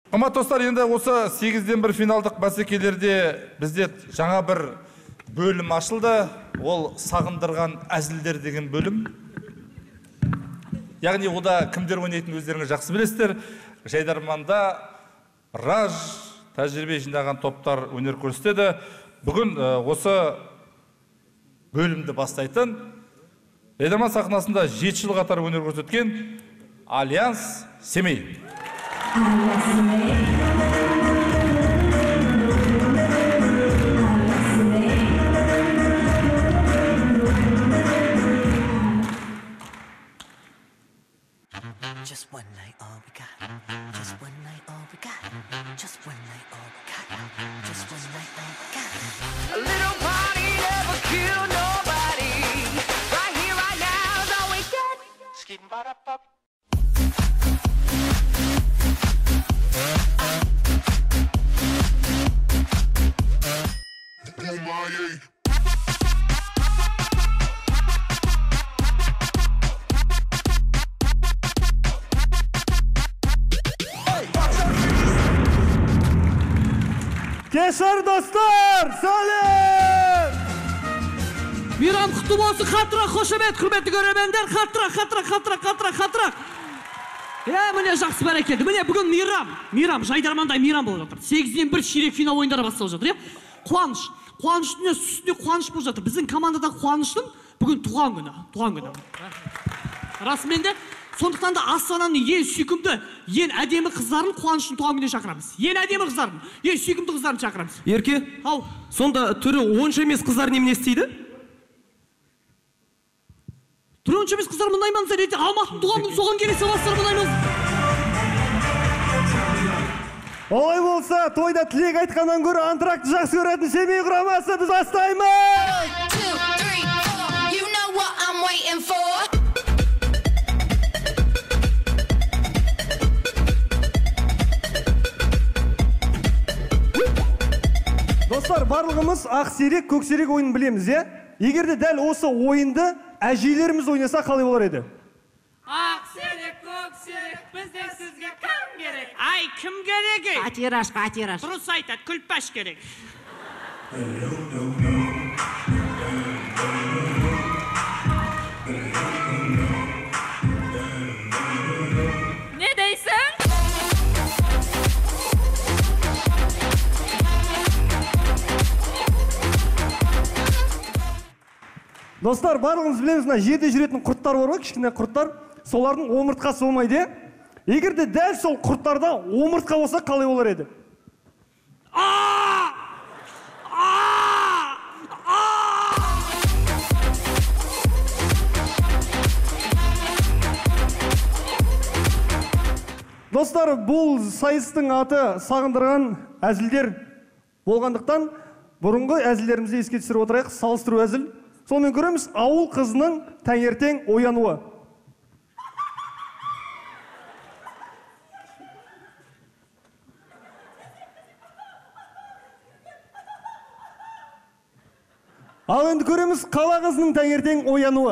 Қымбатты достар, енді осы 8-ден 1 финалдық бәсекелерде бізде жаңа бір бөлім ашылды. Ол сағындырған әзілдер деген бөлім. Яғни ода кімдер ойнайтын өздеріңіз жақсы білесіздер. Жайдарманда Раж тәжірибе жинаған топтар өнер көрсетеді. Бүгін осы бөлімді бастайтын Жайдарман сахнасында 7 жыл қатар өнер көрсеткен Альянс Семей. Just one night, all we got. Just one night, all we got. Just one night, all we got. Just one night, all we got. A little party never killed nobody. Right here, right now is all we got. Skidding ba da pop. Кешір достар, сәлем! Мейрам құтты болсын, қаттырақ қошемет, құрметті көрермендер, қаттырақ. Міне жақсы бәрекелді. Міне бүгін мейрам, Жайдармандай мейрам болып жатыр. 8-ден 1 ширек финал ойындары басталып жатыр. Қуаныштың үстіне қуаныш болып жатыр. Біздің командада қуаныштың бүгін туған күні. Расымен де, сондықтан да Астананың ең сүйкімді, ең әдемі қыздарын Қуаныштың туған күніне шақырамыз. Ең әдемі қыздарын, ең сүйкімді қыздарын шақырамыз. Ерке, сонда түрі онша емес қыздар немене істейді? Түрі онша емес қыздар мұндай маңыздар ете, Алматының туған күні соған келесі бастар мұндай маңыз. Олай болса, тойда тілек айтқаннан көрі антракты жақсы көретін Семей құрамасы біз бастаймыз! 1, 2, 3, 4, you know what I'm waiting for. Достар, барлығымыз ақсерек, көксерек ойынын білеміз, е? Егерде дәл осы ойынды әжейлеріміз ойнаса қалай болар еді? Ақсерек, көксерек, бізден сізге кім керек? Ай, кім керек? Қатираш. Дұрыс айтады, күлпаш керек. Не дейсің? Достар, барлығымыз білеміз, жерде жүретін құрттар бар ғой, кішкене құрттар, солардың омыртқасы болмайды. Егерде дәл сол құрттарда омыртқа болса қалай болар еді? Достар, бұл сайыстың аты сағындырған әзілдер болғандықтан, бұрынғы әзілдерімізді еске түсіріп отырайық, салыстыру әзіл. Сонымен көреміз, ауыл қызының таңертең оянуы. Ал енді көреміз, қала қызының таңертең оянуы.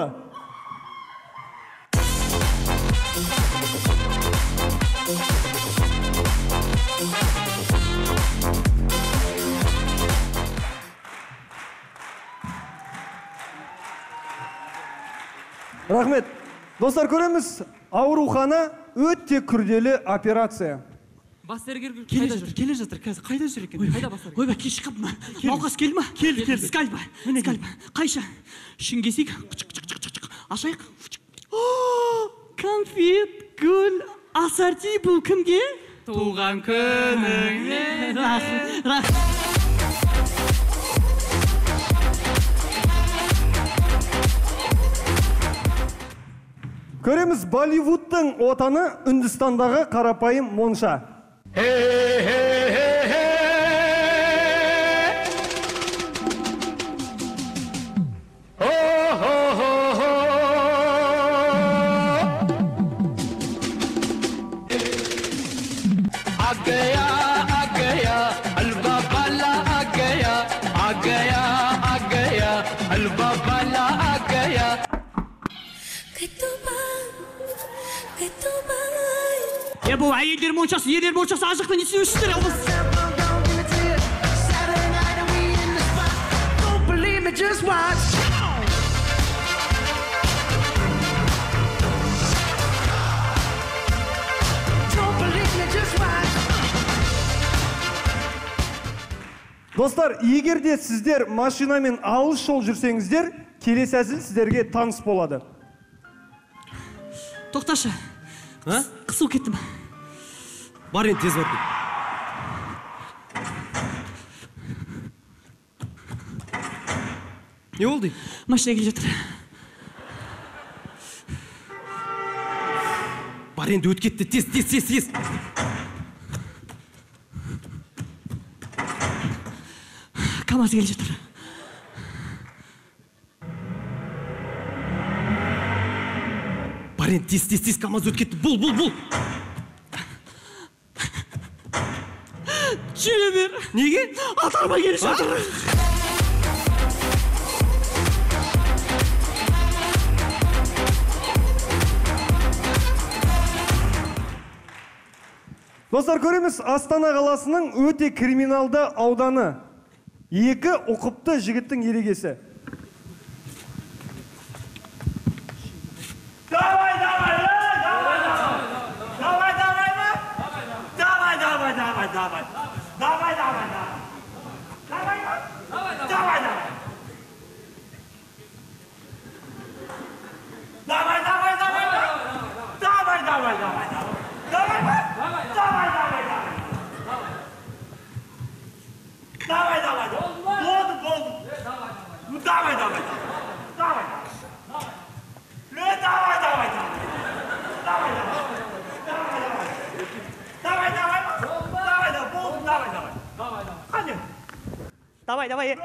Рахмет. Достар, көреміз, аурухана өте күрделі операция. Бас дәрігер келе жатыр. Қайда жүр екен? Қайда бас дәрігер? Ойбай, кеш қап ма? Науқас кел ма? Кел. Скальпа. Қайша. Ішін кесейік. Ашайық. Конфет, гүл, ассорти, бұл кімге? Туған күніңе. Рахмет. Көреміз, Болливудтың отаны Үндістандағы қарапайым монша. бұл әйелдер моншасы, ерлер моншасы ажықта не істеушісіздер? Don't believe me, just watch. Don't believe me, just watch. Достар, егер де сіздер машинамен алыс жол жүрсеңіздер, келесі әзіл сіздерге таныс болады. Тоқташы. Қысу кеттім. Бар енді тез бар. Не болды? Машина келе жатыр. Бар енді өт кетті. Тез. КамАЗ келе жатыр. Бар енді тез. КамАЗ өт кетті. Бұл. Жүре бер. Неге? Атарма келе жатыр. Достар, көреміз, Астана қаласының өте криминалды ауданы. Екі ұқыпты жігіттің ерегесі. Давай.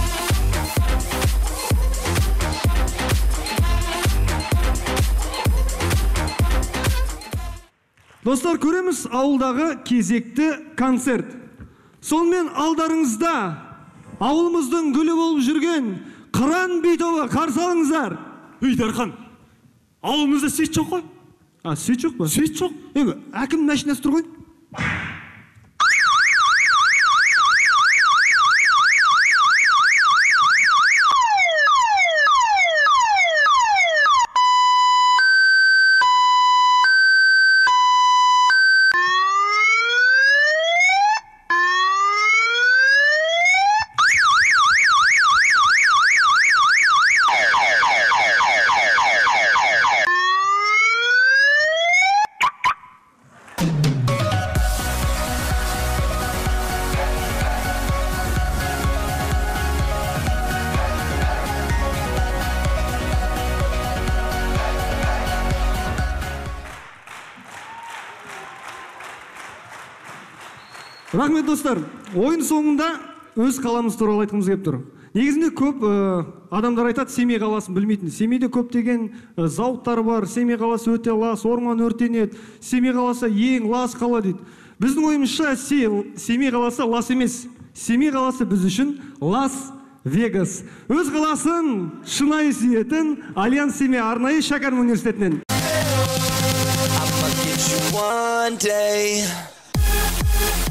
Достар, көреміз, ауылдағы кезекті концерт. Сонымен алдарыңызда ауылымыздың гүлі болып жүрген Қыран би тобы, қарсы алыңыздар. Ей, Дархан, ауылымызда свет жоқ қой? Свет жоқ па? Свет жоқ. Әкім машинасы тұр ғой? Рахмет, достар. Ойын соңында өз қаламыз туралы айтқымыз келіп тұр. Негізінде көп адамдар айтады, Семей қаласын білмейтін. Семейде көптеген зауыттар бар. Семей қаласы өте лас, орман өртенеді. Семей қаласы ең лас қала дейді. Біздің ойымызша Семей қаласы лас емес. Семей қаласы біз үшін Лас-Вегас. Өз қаласын шынайы сүйетін Альянс Семей арнайы шәкәрім университетінен. I'ma get you one day.